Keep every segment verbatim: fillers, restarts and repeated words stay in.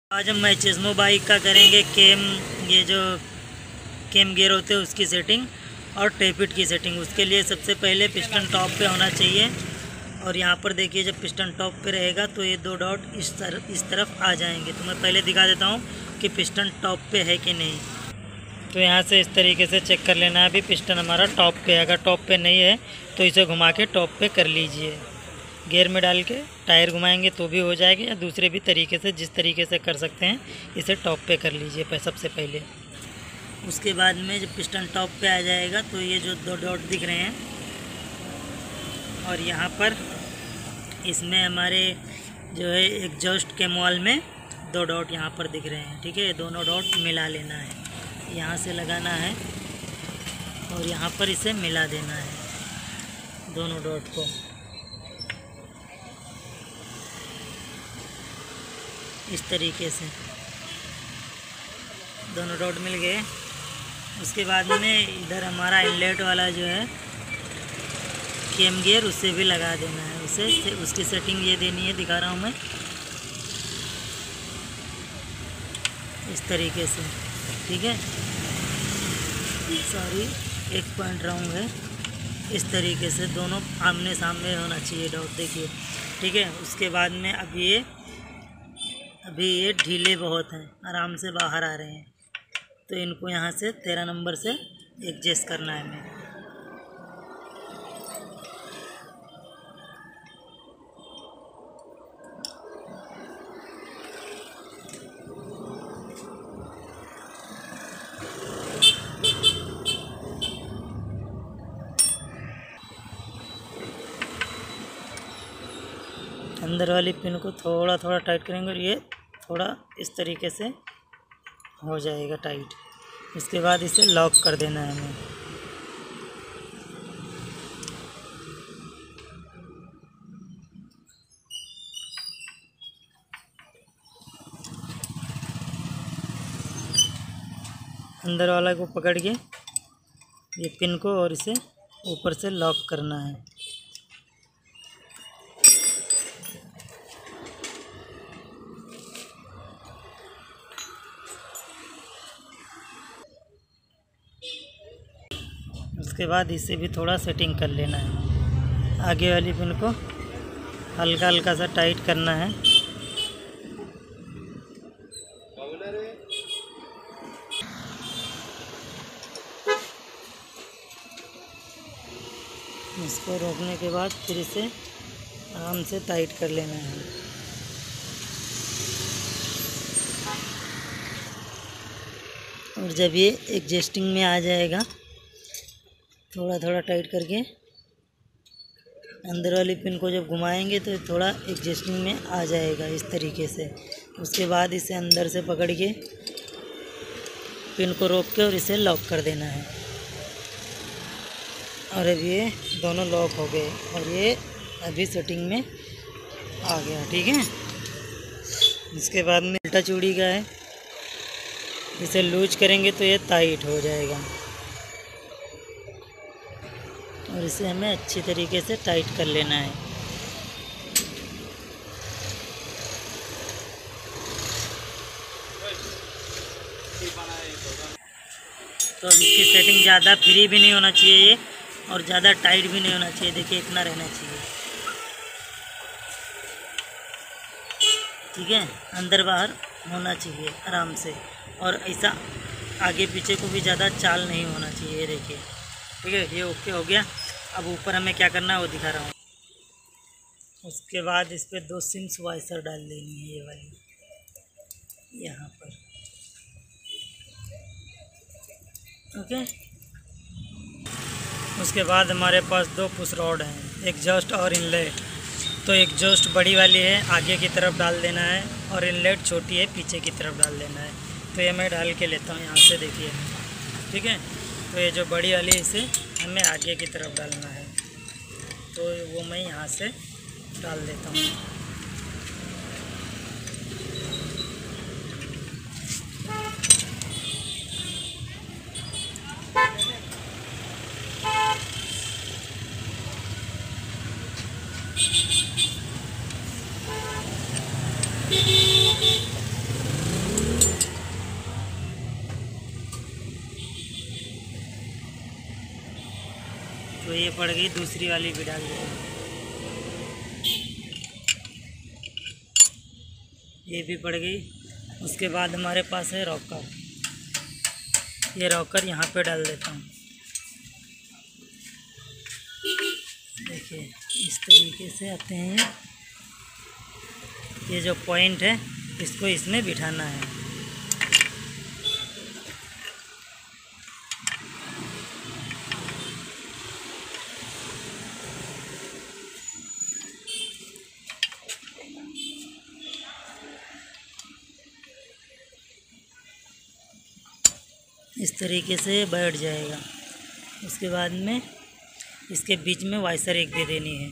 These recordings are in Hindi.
आज हम मैचेस्मो बाइक का करेंगे केम, ये जो केम गियर होते हैं उसकी सेटिंग और टेपिट की सेटिंग। उसके लिए सबसे पहले पिस्टन टॉप पे होना चाहिए और यहाँ पर देखिए जब पिस्टन टॉप पे रहेगा तो ये दो डॉट इस तरफ इस तरफ आ जाएंगे। तो मैं पहले दिखा देता हूँ कि पिस्टन टॉप पे है कि नहीं। तो यहाँ से इस तरीके से चेक कर लेना है अभी पिस्टन हमारा टॉप पे है। अगर टॉप पे नहीं है तो इसे घुमा के टॉप पे कर लीजिए। गियर में डाल के टायर घुमाएंगे तो भी हो जाएगा, या दूसरे भी तरीके से जिस तरीके से कर सकते हैं इसे टॉप पे कर लीजिए सबसे पहले। उसके बाद में जब पिस्टन टॉप पे आ जाएगा तो ये जो दो डॉट दिख रहे हैं और यहाँ पर इसमें हमारे जो है एग्जॉस्ट के मॉल में दो डॉट यहाँ पर दिख रहे हैं। ठीक है, दोनों डॉट मिला लेना है, यहाँ से लगाना है और यहाँ पर इसे मिला देना है दोनों डॉट को। इस तरीके से दोनों डॉट मिल गए। उसके बाद में इधर हमारा इनलेट वाला जो है केम गियर उसे भी लगा देना है। उसे उसकी सेटिंग ये देनी है, दिखा रहा हूँ मैं इस तरीके से। ठीक है, सॉरी एक पॉइंट रॉन्ग है। इस तरीके से दोनों आमने सामने होना चाहिए डॉट, देखिए। ठीक है, उसके बाद में अब ये अभी ये ढीले बहुत हैं, आराम से बाहर आ रहे हैं, तो इनको यहाँ से तेरह नंबर से एडजस्ट करना है हमें। अंदर वाली पिन को थोड़ा थोड़ा टाइट करेंगे और ये थोड़ा इस तरीके से हो जाएगा टाइट। उसके बाद इसे लॉक कर देना है हमें। अंदर वाला को पकड़ के ये पिन को और इसे ऊपर से लॉक करना है। उसके बाद इसे भी थोड़ा सेटिंग कर लेना है। आगे वाली पिन को हल्का हल्का सा टाइट करना है। इसको रोकने के बाद फिर इसे आराम से टाइट कर लेना है। और जब ये एडजस्टिंग में आ जाएगा थोड़ा थोड़ा टाइट करके अंदर वाली पिन को जब घुमाएंगे तो थोड़ा एडजस्टिंग में आ जाएगा इस तरीके से। उसके बाद इसे अंदर से पकड़ के पिन को रोक के और इसे लॉक कर देना है। और अब ये दोनों लॉक हो गए और ये अभी सेटिंग में आ गया। ठीक है, इसके बाद में उल्टा चूड़ी का है, इसे लूज करेंगे तो ये टाइट हो जाएगा और इसे हमें अच्छी तरीके से टाइट कर लेना है। तो इसकी सेटिंग ज़्यादा फ्री भी नहीं होना चाहिए ये और ज़्यादा टाइट भी नहीं होना चाहिए। देखिए इतना रहना चाहिए। ठीक है, अंदर बाहर होना चाहिए आराम से, और ऐसा आगे पीछे को भी ज़्यादा चाल नहीं होना चाहिए। देखिए, ठीक है, ये ओके हो गया। अब ऊपर हमें क्या करना है वो दिखा रहा हूँ। उसके बाद इस पर दो सिम्स वाइसर डाल देनी है, ये वाली यहाँ पर। ओके, उसके बाद हमारे पास दो पुश रॉड हैं, एग्जॉस्ट और इनलेट। तो एग्जॉस्ट बड़ी वाली है, आगे की तरफ डाल देना है, और इनलेट छोटी है, पीछे की तरफ डाल देना है। तो ये मैं डाल के लेता हूँ यहाँ से, देखिए। ठीक है, तो ये जो बड़ी वाली है इसे हमें आगे की तरफ डालना है, तो वो मैं यहाँ से डाल देता हूँ। ये पड़ गई, दूसरी वाली भी डाल देंगे। ये भी पड़ गई। उसके बाद हमारे पास है रॉकर। ये रॉकर यहाँ पे डाल देता हूँ। देखिए इस तरीके से आते हैं। ये जो पॉइंट है इसको इसमें बिठाना है। इस तरीके से बैठ जाएगा। उसके बाद में इसके बीच में वाइसर एक दे देनी है।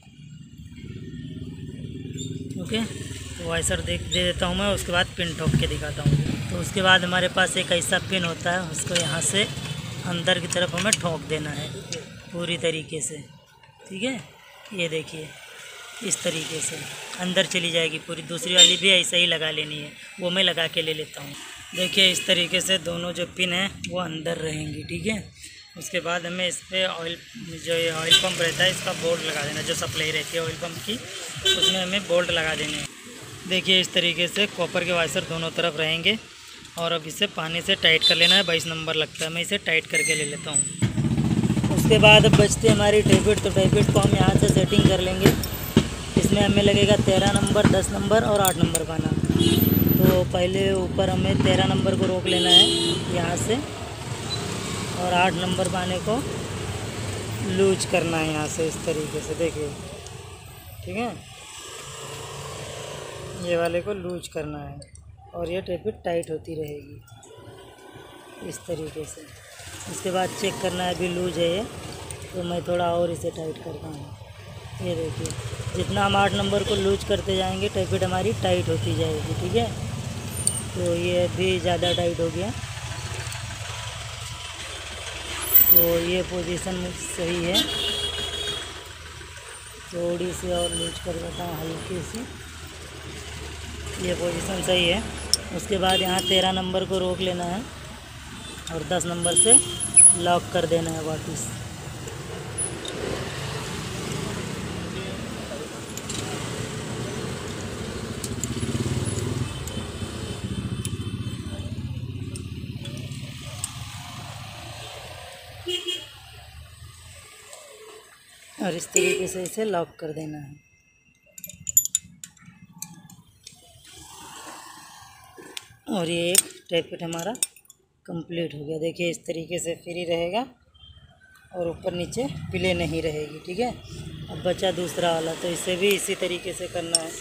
ओके, तो वाइसर दे दे देता हूँ मैं। उसके बाद पिन ठोक के दिखाता हूँ। तो उसके बाद हमारे पास एक ऐसा पिन होता है, उसको यहाँ से अंदर की तरफ हमें ठोक देना है पूरी तरीके से। ठीक है, ये देखिए इस तरीके से अंदर चली जाएगी पूरी। दूसरी वाली भी ऐसा ही लगा लेनी है, वो मैं लगा के ले लेता हूँ। देखिए इस तरीके से दोनों जो पिन हैं वो अंदर रहेंगी। ठीक है, उसके बाद हमें इस पर ऑयल, जो ये ऑयल पंप रहता है इसका बोल्ट लगा देना। जो सप्लाई रहती है ऑयल पंप की, उसमें हमें बोल्ट लगा देने हैं। देखिए इस तरीके से कॉपर के वाइसर दोनों तरफ रहेंगे। और अब इसे पानी से टाइट कर लेना है। बाईस नंबर लगता है, मैं इसे टाइट करके ले लेता हूँ। उसके बाद अब बचते हमारी टैपिट। तो टैपिट को हम यहाँ से सेटिंग कर लेंगे। इसमें हमें लगेगा तेरह नंबर, दस नंबर और आठ नंबर पाना। तो पहले ऊपर हमें तेरह नंबर को रोक लेना है यहाँ से, और आठ नंबर पाने को लूज करना है यहाँ से इस तरीके से। देखिए ठीक है, ये वाले को लूज करना है और ये टेपिट टाइट होती रहेगी इस तरीके से। उसके बाद चेक करना है अभी लूज है ये, तो मैं थोड़ा और इसे टाइट करता हूँ। ये देखिए जितना हम आठ नंबर को लूज करते जाएंगे टेपिट हमारी टाइट होती जाएगी। ठीक है, तो ये भी ज़्यादा टाइट हो गया। तो ये पोजीशन सही है, थोड़ी सी और लूज कर देता हूँ हल्की सी। ये पोजीशन सही है। उसके बाद यहाँ तेरह नंबर को रोक लेना है और दस नंबर से लॉक कर देना है वापस। और इस तरीके से इसे लॉक कर देना है। और ये एक टैपिट हमारा कंप्लीट हो गया। देखिए इस तरीके से फ्री रहेगा और ऊपर नीचे प्ले नहीं रहेगी। ठीक है, अब बचा दूसरा वाला, तो इसे भी इसी तरीके से करना है।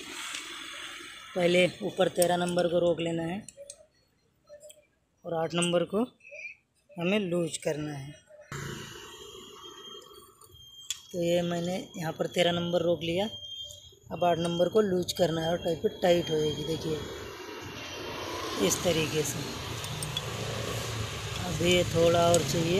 पहले ऊपर तेरह नंबर को रोक लेना है और आठ नंबर को हमें लूज करना है। तो ये मैंने यहाँ पर तेरह नंबर रोक लिया, अब आठ नंबर को लूज करना है और टैपिट टाइट होएगी। देखिए इस तरीके से। अभी ये थोड़ा और चाहिए।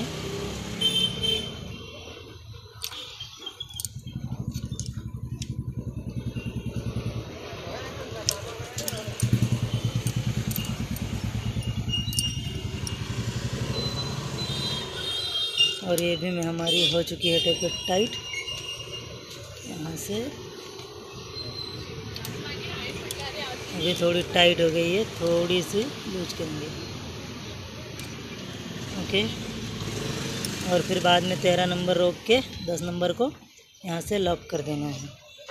और ये भी में हमारी हो चुकी है टैपिट टाइट। यहाँ से अभी थोड़ी टाइट हो गई है, थोड़ी सी लूज करेंगे। ओके, और फिर बाद में तेरह नंबर रोक के दस नंबर को यहाँ से लॉक कर देना है।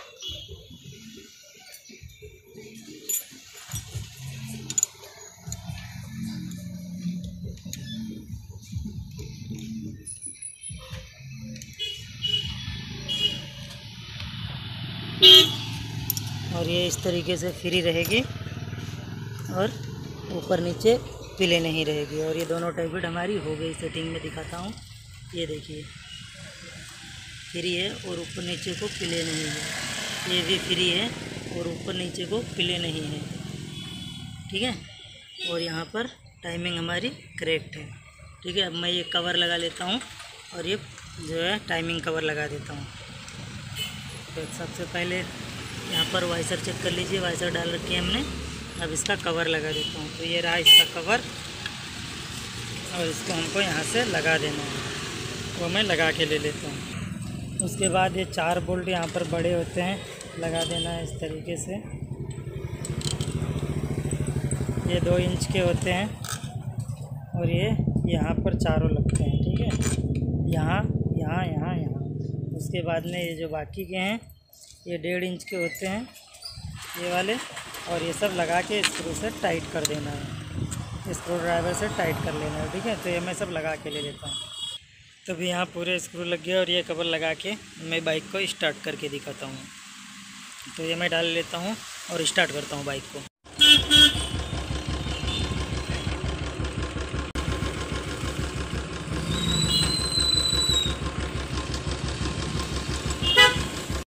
और ये इस तरीके से फ्री रहेगी और ऊपर नीचे पिले नहीं रहेगी। और ये दोनों टैपिट हमारी हो गई सेटिंग में दिखाता हूँ। ये देखिए फ्री है और ऊपर नीचे को पिले नहीं है। ये भी फ्री है और ऊपर नीचे को पिले नहीं है। ठीक है, और यहाँ पर टाइमिंग हमारी करेक्ट है। ठीक है, अब मैं ये कवर लगा लेता हूँ और ये जो है टाइमिंग कवर लगा देता हूँ। तो सबसे पहले यहाँ पर वाइसर चेक कर लीजिए, वाइसर डाल रखी है हमने। अब इसका कवर लगा देता हूँ। तो ये रहा इसका कवर और इसको हमको यहाँ से लगा देना है। वो मैं लगा के ले लेता हूँ। उसके बाद ये चार बोल्ट यहाँ पर बड़े होते हैं, लगा देना है इस तरीके से। ये दो इंच के होते हैं और ये यहाँ पर चारों लगते हैं, ठीक है, यहाँ यहाँ यहाँ यहाँ। उसके बाद में ये जो बाकी के हैं ये डेढ़ इंच के होते हैं ये वाले, और ये सब लगा के स्क्रू से टाइट कर देना है, स्क्रू ड्राइवर से टाइट कर लेना है, ठीक है। तो ये मैं सब लगा के ले लेता हूँ। तो भी यहाँ पूरे स्क्रू लग गया और ये कवर लगा के मैं बाइक को स्टार्ट करके दिखाता हूँ। तो ये मैं डाल लेता हूँ और स्टार्ट करता हूँ बाइक को।